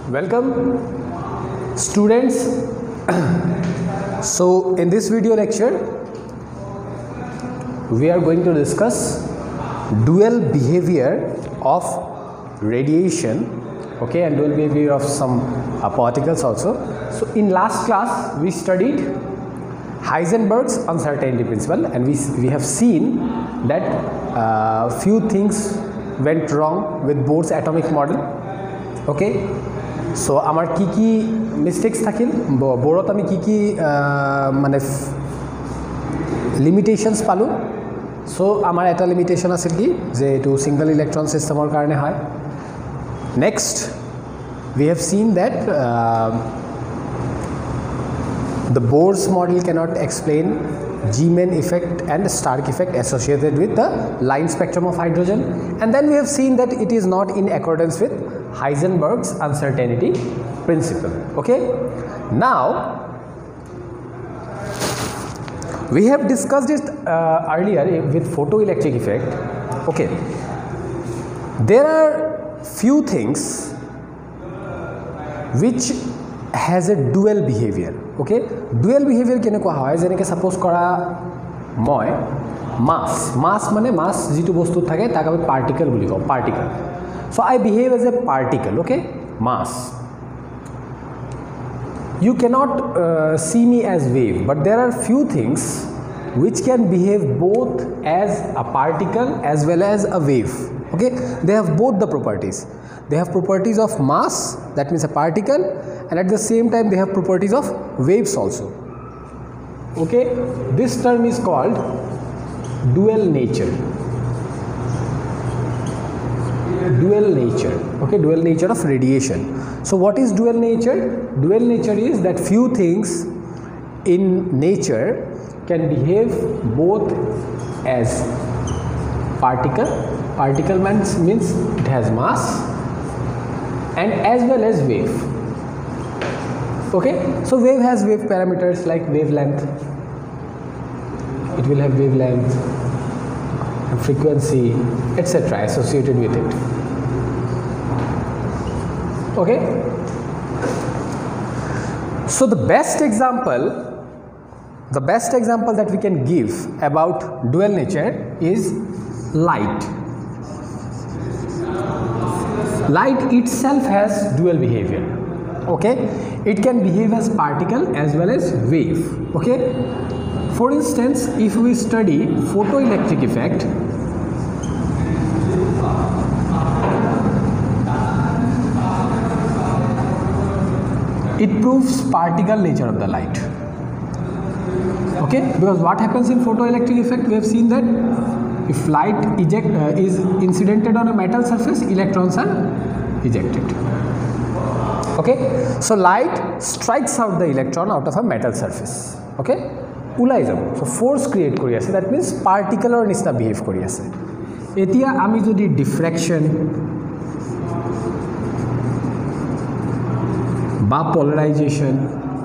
Welcome students. So in this video lecture we are going to discuss dual behavior of radiation, okay, and dual behavior of some particles also. So in last class we studied Heisenberg's uncertainty principle, and we have seen that few things went wrong with Bohr's atomic model, okay. So amar ki mistakes thakil Bohrot ami ki mane limitations palu. So amar eta limitation asil ki je etu single electron system or karone hoy. Next we have seen that the Bohr's model cannot explain G-Man effect and Stark effect associated with the line spectrum of hydrogen, and then we have seen that it is not in accordance with Heisenberg's uncertainty principle, okay. Now we have discussed it earlier with photoelectric effect, okay. There are few things which has a dual behavior, okay. Dual behavior kene koa hoy jeneke suppose kora moi mass mane mass jitu bostu thake tak ami particle boli ko particle. So I behave as a particle, okay, mass. You cannot see me as wave, but there are few things which can behave both as a particle as well as a wave, okay. They have both the properties. They have properties of mass, that means a particle, and at the same time they have properties of waves also, okay. This term is called dual nature. Dual nature, okay, dual nature of radiation. So what is dual nature? Dual nature is that few things in nature can behave both as particle means it has mass, and as well as wave, okay. So wave has wave parameters like wavelength, it will have wavelength, frequency, etc. associated with it, okay. So the best example that we can give about dual nature is light. Light itself has dual behavior, okay. It can behave as particle as well as wave, okay. For instance, if we study photoelectric effect, it proves particle nature of the light, okay. Because what happens in photoelectric effect, we have seen that if light is incidented on a metal surface, electrons are ejected, okay. So light strikes out the electron out of a metal surface, okay. Ulai jabo, so force create kori ase, that means particle or nisna behave kori ase. Etia ami jodi diffraction ba polarization,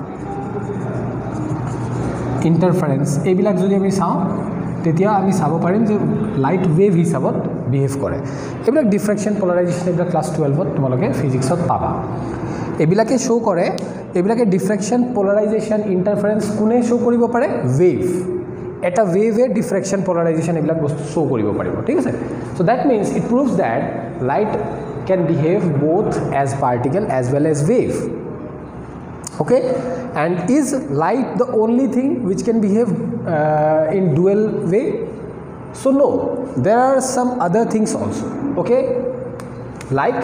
interference ebilak jodi ami sao tetia ami sabo parim je light wave hisabot behave kore. Ebilak diffraction polarization ebila class 12 ot tomaloke physics ot paba. Ebilake show kore, ebilake diffraction polarization interference kune show koribo pare wave. Eta wave diffraction polarization ebilak bostu show koribo paribo, thik ase. So that means it proves that light can behave both as particle as well as wave, okay. And is light the only thing which can behave in dual way? So no, there are some other things also, okay, like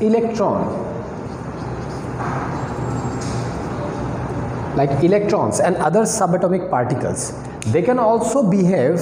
electrons and other subatomic particles. They can also behave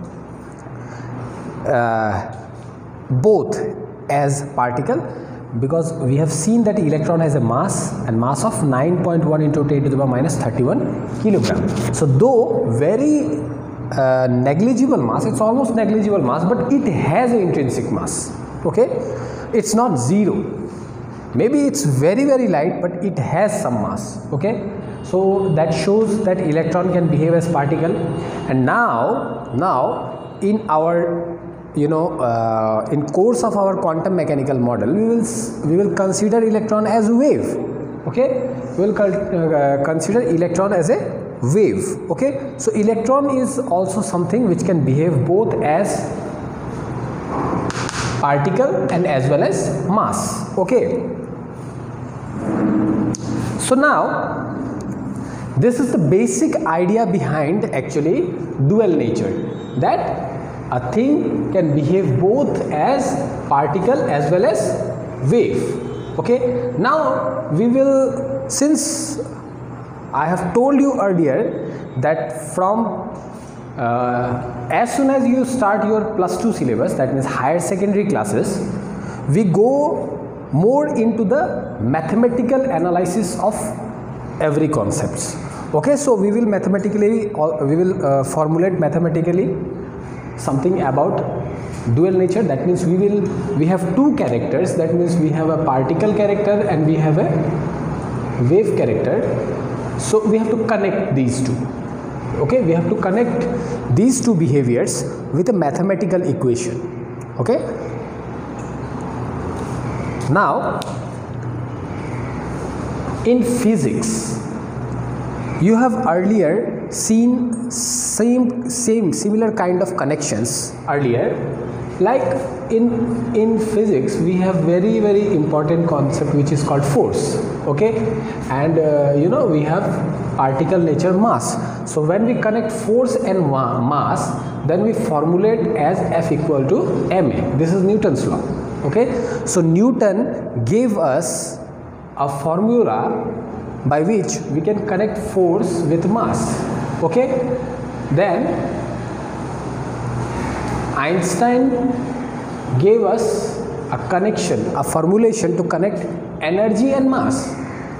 both as particle, because we have seen that electron has a mass of 9.1 into 10 to the power minus 31 kilogram. So though very negligible mass, it's almost negligible mass, but it has an intrinsic mass, okay. It's not zero, maybe it's very light, but it has some mass, okay. So that shows that electron can behave as particle. And now in our in course of our quantum mechanical model, we will consider electron as wave. Okay, we will consider electron as a wave. Okay, so electron is also something which can behave both as particle and as well as mass. Okay, so now this is the basic idea behind actually dual nature, that a thing can behave both as particle as well as wave. Okay, now we will, since I have told you earlier that from as soon as you start your +2 syllabus, that means higher secondary classes, we go more into the mathematical analysis of every concepts. Okay, so we will mathematically, formulate mathematically something about dual nature. That means we have two characters, that means we have a particle character and we have a wave character. So we have to connect these two. Okay, we have to connect these two behaviors with a mathematical equation. Okay, now in physics you have earlier seen similar kind of connections earlier. Like in physics we have very important concept which is called force. Okay, and we have particle nature, mass. So when we connect force and mass, then we formulate as F equal to ma. This is Newton's law. Okay, so Newton gave us a formula by which we can connect force with mass. Okay, then Einstein gave us a connection, a formulation to connect energy and mass.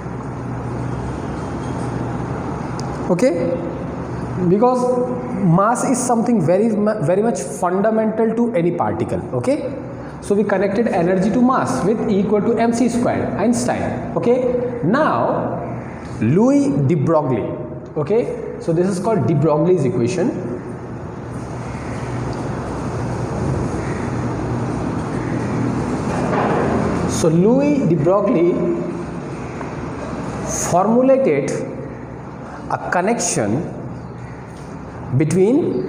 Okay, because mass is something very much fundamental to any particle. Okay, so we connected energy to mass with E equal to mc squared, Einstein. Okay, now Louis de Broglie. Okay, so this is called de Broglie's equation. So Louis de Broglie formulated a connection between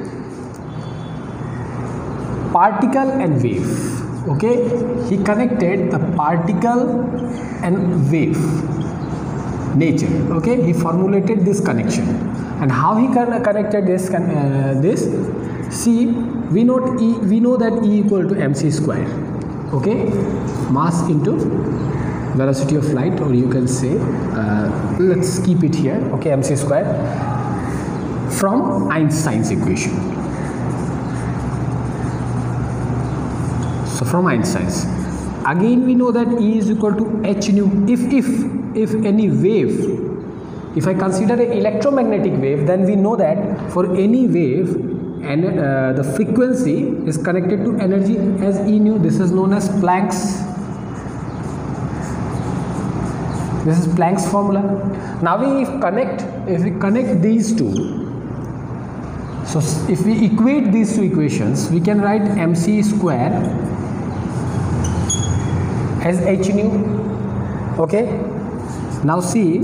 particle and wave. Okay, he connected the particle and wave nature. Okay, he formulated this connection, and how he connected this? See, we know that E equal to mc square. Okay, mass into velocity of light, or you can say let's keep it here. Okay, mc square from Einstein's equation. So from Einstein's, again we know that E is equal to h nu. If any wave, if I consider an electromagnetic wave, then we know that for any wave, and the frequency is connected to energy as E nu. This is known as Planck's. This is Planck's formula. Now if we connect these two, so if we equate these two equations, we can write mc square as h nu. Okay, now see,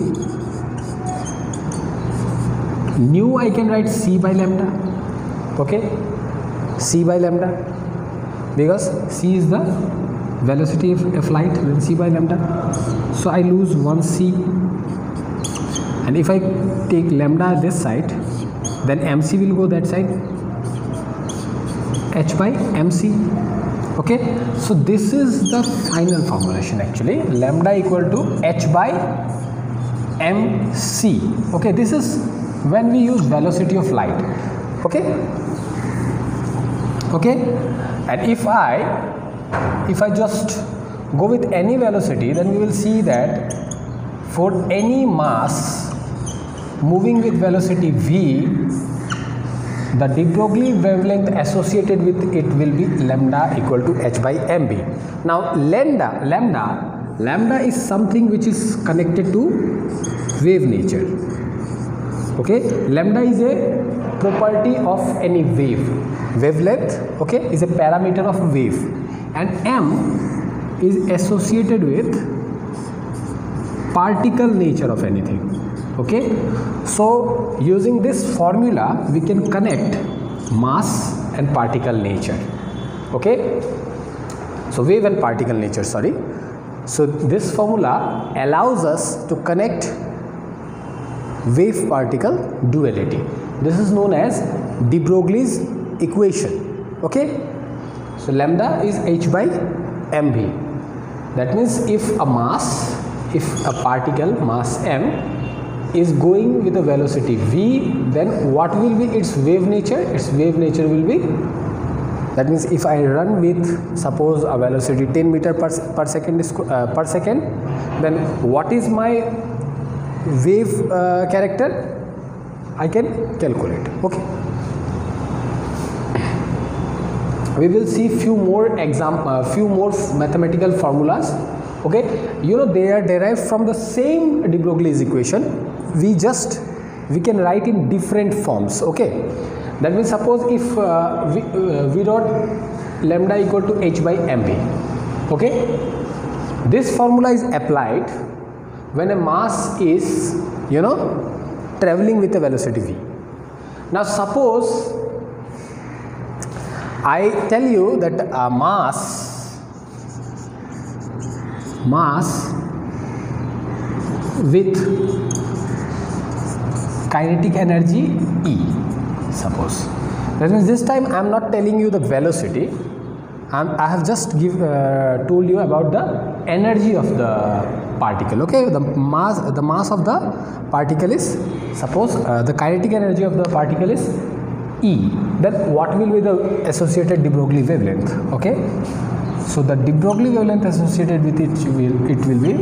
nu I can write c by lambda. Okay, c by lambda, because c is the velocity of light, then c by lambda. So I lose 1c, and if I take lambda this side, then mc will go that side, h by mc. Okay, so this is the final formulation actually, lambda equal to h by mc. Okay, this is when we use velocity of light. Okay, and if I just go with any velocity, then we will see that for any mass moving with velocity v, the de Broglie wavelength associated with it will be lambda equal to h by mb. Now lambda is something which is connected to wave nature. Okay, lambda is a property of any wave. wavelength, okay, is a parameter of wave, and m is associated with particle nature of anything. Okay, so using this formula we can connect mass and particle nature. Okay, so wave and particle nature, sorry. So this formula allows us to connect wave particle duality. This is known as de Broglie's equation. Okay, so lambda is h by mv. That means if a particle mass m is going with a velocity v, then what will be its wave nature? Its wave nature will be, that means if I run with, suppose, a velocity 10 meter per second, then what is my wave character? I can calculate. Okay, we will see few more mathematical formulas. Okay, you know, they are derived from the same de Broglie's equation. We can write in different forms. Okay, that means suppose if v dot lambda equal to h by mv. Okay, this formula is applied when a mass is, you know, traveling with a velocity v. Now suppose I tell you that a mass with kinetic energy E, suppose. That means this time I am not telling you the velocity, I have just told you about the energy of the particle. Okay, the mass of the particle is, suppose the kinetic energy of the particle is E, then what will be the associated de Broglie wavelength? Okay, so the de Broglie wavelength associated with it will be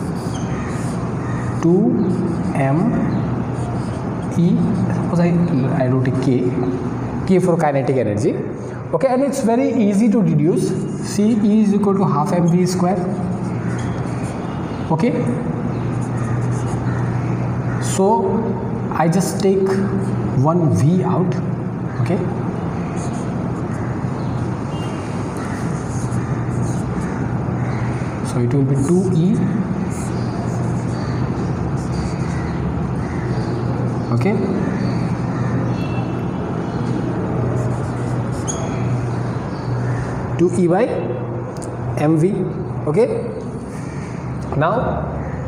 2m E, suppose I wrote a K for kinetic energy. Okay, and it's very easy to deduce. C E is equal to half mv square. Okay, so I just take one v out. Okay, so it will be 2e. Okay, to E by mv. Okay, now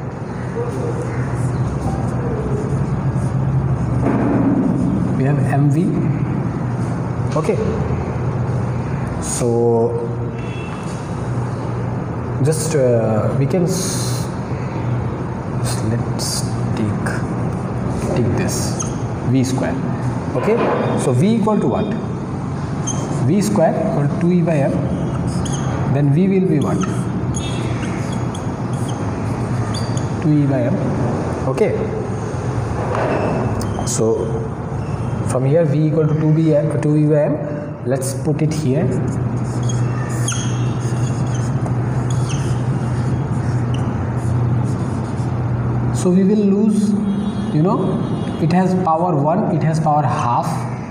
we have mv. Okay, so just we can let's take this v square. Okay, so v equal to what? V square equal to 2e by m, then v will be what? 2e by m. Okay, so from here v equal to 2e by m, let's put it here. So we will lose, you know, it has power 1, it has power half,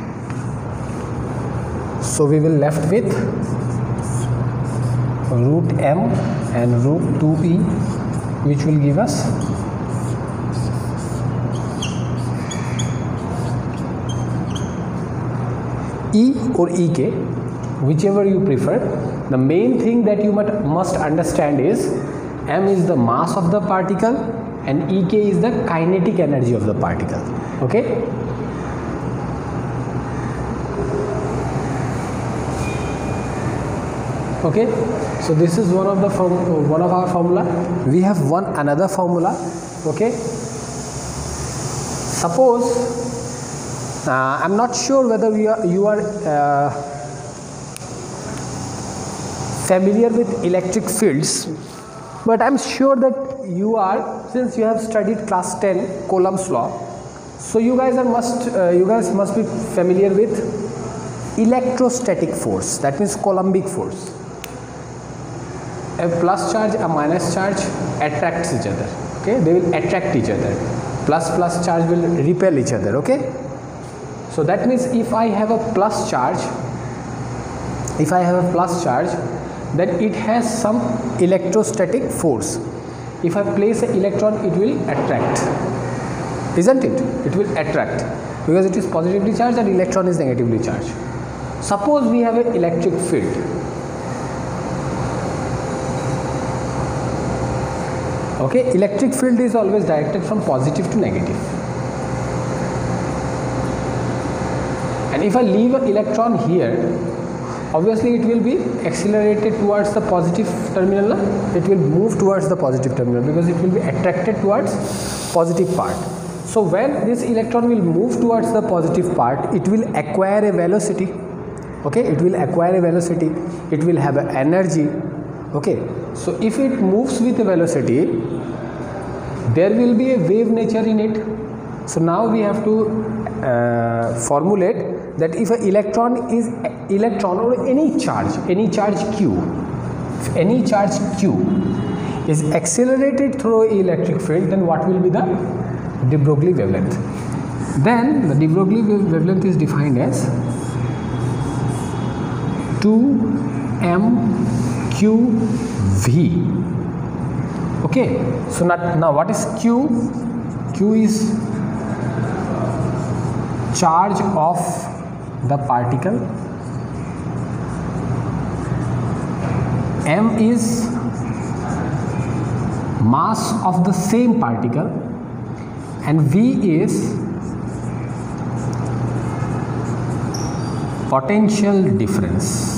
so we will left with root m and root 2e, which will give us E or EK, whichever you prefer. The main thing that you must understand is m is the mass of the particle and EK is the kinetic energy of the particle. Okay, okay, so this is one of our formula. We have another formula. Okay, suppose I'm not sure whether you are familiar with electric fields, but I'm sure that you are, since you have studied class 10 Coulomb's law. So you guys must be familiar with electrostatic force, that means Coulombic force. A plus charge, a minus charge attracts each other. Okay, they will attract each other. Plus charge will repel each other. Okay, so that means if I have a plus charge if I have a plus charge, then it has some electrostatic force. If I place an electron, it will attract, isn't it? It will attract because it is positively charged and electron is negatively charged. Suppose we have an electric field. Okay, electric field is always directed from positive to negative. And if I leave an electron here, obviously it will be accelerated towards the positive terminal. It will move towards the positive terminal because it will be attracted towards positive part. So when this electron will move towards the positive part, it will acquire a velocity. Okay, it will acquire a velocity. It will have an energy. Okay, so if it moves with a velocity, there will be a wave nature in it. So now we have to formulate that if an electron or any charge q, if any charge q is accelerated through electric field, then what will be the de Broglie wavelength? Then the de Broglie wavelength is defined as 2mqv. Okay, so now what is q? Q is charge of the particle, m is mass of the same particle, and v is potential difference.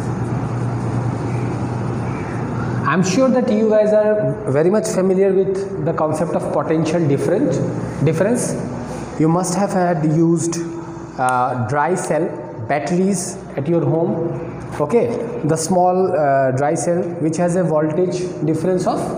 I am sure that you guys are very much familiar with the concept of potential difference. You must have had used dry cell batteries at your home. Okay, the small dry cell which has a voltage difference of,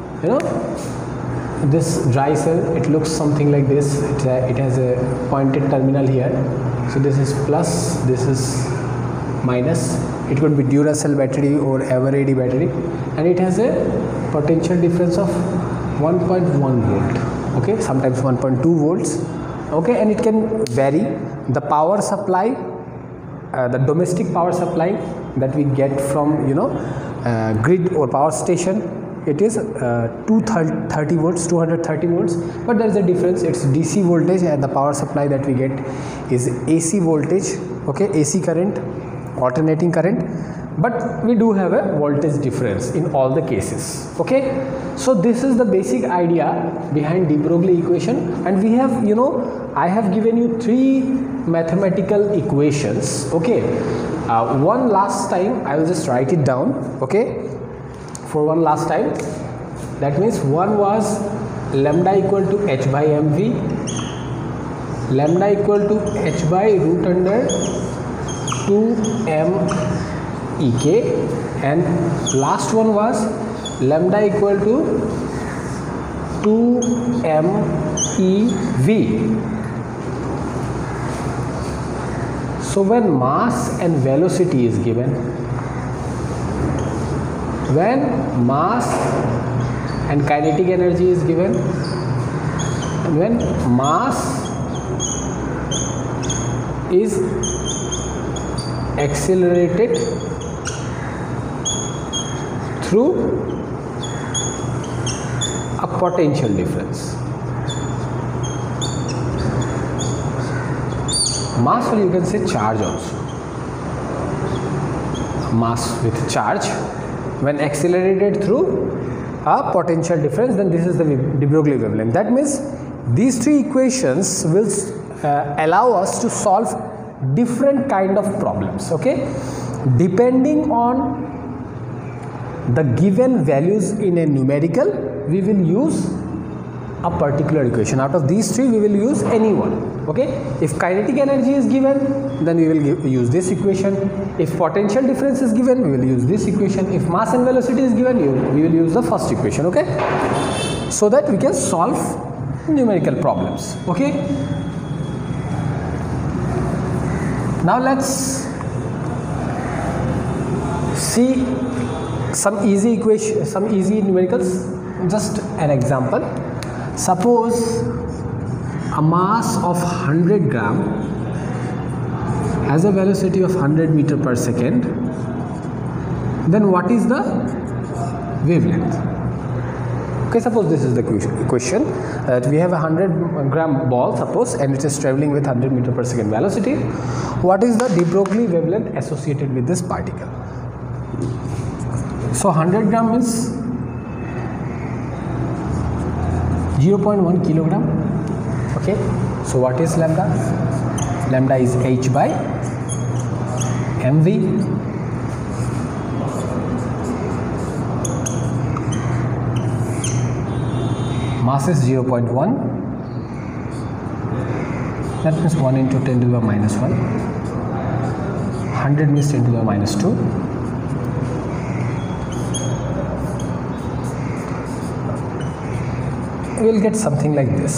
this dry cell, it looks something like this. It has a pointed terminal here. So this is plus, this is minus. It could be Duracell battery or Eveready battery, and it has a potential difference of 1.1 volt. Okay, sometimes 1.2 volts. Okay, and it can vary. The power supply, the domestic power supply that we get from grid or power station, it is 230 volts, 230 volts. But there is a difference. It's DC voltage, and the power supply that we get is AC voltage. Okay, AC current, alternating current. But we do have a voltage difference in all the cases. Okay, so this is the basic idea behind de Broglie equation, and we have, I have given you 3 mathematical equations. Okay, one last time I will just write it down. Okay, for one last time, that means one was lambda equal to h by mv, lambda equal to h by root under 2m ek, and last one was lambda equal to 2m ev. So when mass and velocity is given, when mass and kinetic energy is given, and when mass is accelerated through a potential difference. Mass, or you can say charge also. Mass with charge, when accelerated through a potential difference, then this is the de Broglie wavelength. That means these 3 equations will allow us to solve different kind of problems. Okay, depending on the given values in a numerical, we will use a particular equation. Out of these 3, we will use any one. Okay, if kinetic energy is given, then we will use this equation. If potential difference is given, we will use this equation. If mass and velocity is given, we will use the first equation. Okay, so that we can solve numerical problems. Okay, now let's see some easy equation, some easy numericals. Just an example. Suppose a mass of 100 gram has a velocity of 100 meter per second then what is the wavelength? Okay, suppose this is the question that we have a 100-gram ball, suppose, and it is traveling with 100 meter per second velocity. What is the de Broglie wavelength associated with this particle? So 100 gram is 0.1 kilogram. Okay, so what is lambda? Lambda is h by mv. Mass is 0.1. That means 1 into 10 to the power minus 1. 100 means 10 to the power minus 2. We will get something like this.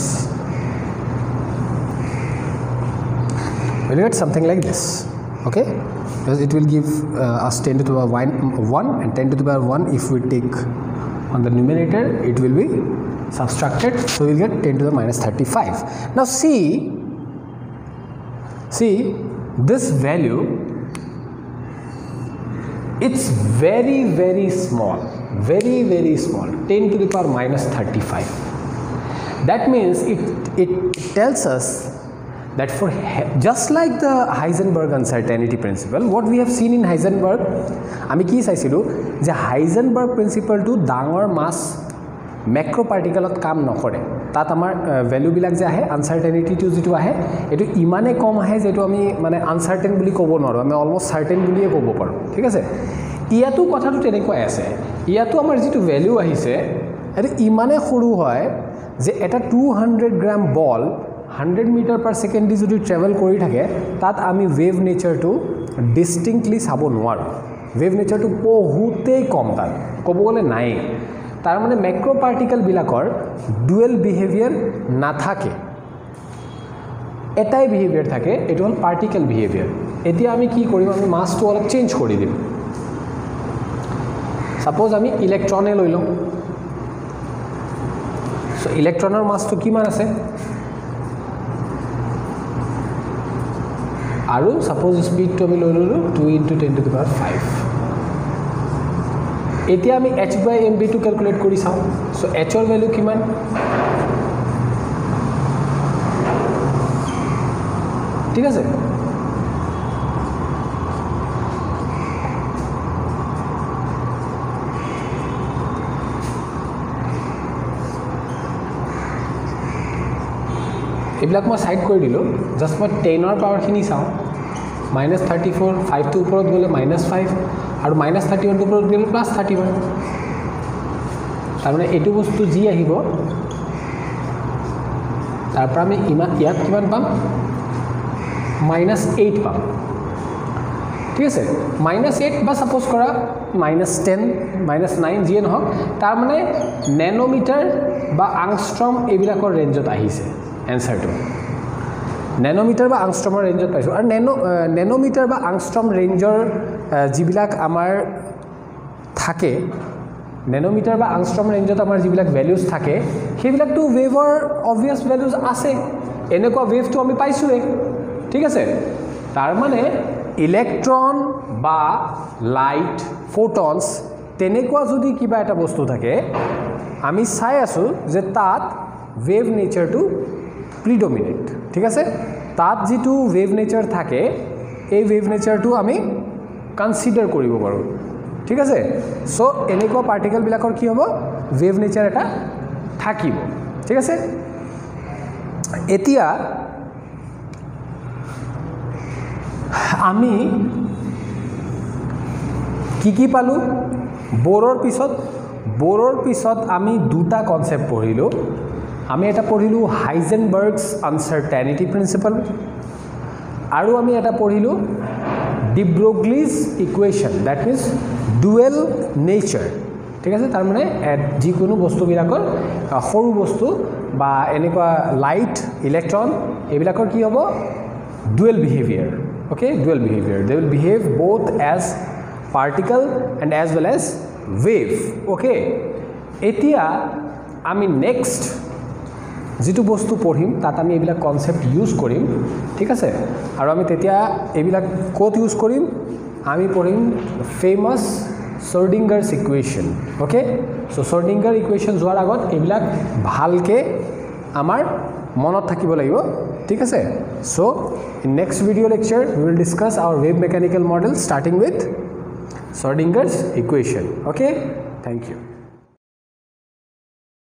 We will get something like this. Okay? Because it will give us 10 to the power 1 and 10 to the power 1. If we take on the numerator, it will be subtracted, so we will get 10 to the minus 35. Now see this value, it's very small, very small, 10 to the power minus 35. That means it tells us that for just like the Heisenberg uncertainty principle, what we have seen in Heisenberg, ami ki saisilu je Heisenberg principle to dangor mass macro पार्टिकलत काम नकरे तात आमार value बिलाक जे आहे अनसार्टेनिटी to Jitu आहे एटु इमाने कम आहे जेटु आमी माने अनसार्टेन बुली कब नरो आमी अलमोस्ट सार्टेन बुलिए कब पारो ठीक আছে इयातु कथाटु तेनेকৈ আছে इयातु आमार जिटु वैल्यू आहिसे एटु इमाने खरु হয় जे एटा 200 ग्राम बल 100 मीटर पर सेकेंड দি যদি ট্রাভেল কৰি থাকে তাত আমি ওয়েভ নেচাৰটো ডিস্টিংক্টলি চাব নোৱাৰো ওয়েভ নেচাৰটো বহুতেই কম তাত কব গলে নাই तार माने मैक्रो पार्टिकल बिलाकर डुएल बिहेवियर ना थाके एटाई बिहेवियर थाके एटु हल पार्टिकल बिहेवियर एतिया आमी की करिम आमी मासटो अलप चेंज करि दिम सपोज आमी इलेक्ट्रने लइलो सो इलेक्ट्रनर मासटो किमान आछे आरु सपोज स्पीड तो आमी लइलो 2 × 10 टू द पावर 5 এতিয়া আমি h by mv to calculate কৰি চাও সো h এর ভ্যালু কিমান ঠিক আছে এবিলাক মই সাইড কৰি দিলো জাস্ট মই 10 এর পাওয়ার খিনি চাও -34 5 টু উপৰত গলে -5 और माइनस 31 ऊपर गले प्लस 31 तार माने एटु बस्तु जी आहिबो तार पर आमी यात किमान पाम -8 पाम ठीक আছে -8 बा सपोज करा -10 -9 जी নহক तार माने नैनोमीटर बा आंगस्ट्रम एबिलाकर रेंजत आहिसे आन्सरটো नैनोमीटर बा आंगस्ट्रমৰ रेंजत पाइছো और नैनोमीटर बा आंगस्ट्रम रेंजर जिबिलाक आमार थाके नैनोमीटर बा आंगस्ट्रम रेंजत आमार जिबिलाक वैल्यूज थाके हेबिलाक तो वेवर ऑब्वियस वैल्यूज आसे एनेको वेव तो आमी पाइछुए ठीक আছে तार माने इलेक्ट्रन बा लाइट फोटन्स तेनेको जदि किबा एटा बस्तु थाके आमी चाइ आसु जे तात वेव नेचार टू प्रिडोमिनेट ठीक আছে तात जितु वेव नेचार थाके ए वेव नेचार टू आमी कन्सिडर करिब पारो ठीक আছে सो एनेको पार्टिकल बिलाकर की हबो वेव नेचार एटा থাকিব ठीक আছে एतिया आमी की पालू बोरर पिছত आमी दुटा कन्सेप्ट पढ़िलो आमी एटा पढ़िलो हाइजेनबर्ग्स अनसार्टेनिटी प्रिंसिपल आरु आमी एटा पढ़िलो de Broglie's equation that means dual nature ठीक আছে तार माने जिकोनो बस्तु बिलाकर सरू बस्तु बा एनेका लाइट इलेक्ट्रन एबिलाकर की हबो dual behavior okay dual behavior they will behave both as particle and as well as wave okay एतिया आमी नेक्स्ट जितु बस्तु पढ़िम तात आमी एबिला कन्सेप्ट यूज करिम ठीक আছে आरो आमी तेतिया एबिला कोत यूज करिम आमी पढ़िम famous Schrödinger's equation. Okay, so Schrödinger equation যোৱাৰ আগত এইবিলাক ভালকে আমাৰ মনত থাকিব লাগিব ঠিক আছে so in next video lecture we will discuss our wave mechanical model starting with Schrödinger's equation. Okay, thank you.